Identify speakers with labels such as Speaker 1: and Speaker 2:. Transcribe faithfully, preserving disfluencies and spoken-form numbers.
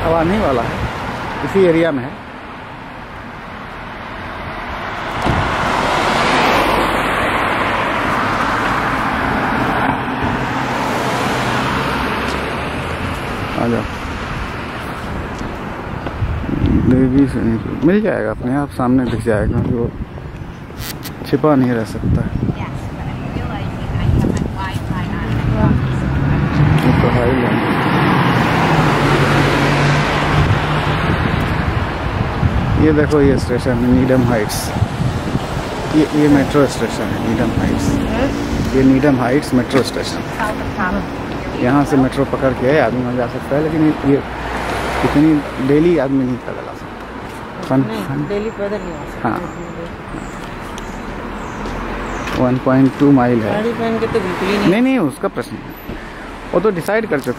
Speaker 1: हवा नहीं वाला है, इसी एरिया में है। आ जाओ, देवी से मिल जाएगा अपने आप, सामने दिख जाएगा, जो छिपा नहीं रह सकता है। तो हाईलैंड, ये देखो ये स्टेशन है नीडम हाइट्स, ये ये मेट्रो स्टेशन है नीडम हाइट्स, ये नीडम हाइट्स मेट्रो स्टेशन। यहाँ से मेट्रो पकड़ के आदमी वहाँ जा सकता है, लेकिन ये इतनी डेली आदमी नहीं पैदल आ सकता। फन फन
Speaker 2: डेली पैदल नहीं आ सकता।
Speaker 1: हाँ, वन पॉइंट टू माइल है।
Speaker 2: साड़ी पहन के तो बिल्कुल ही नहीं।
Speaker 1: नहीं नहीं उसका प्रश्न है, वो तो डिसाइड कर चुके।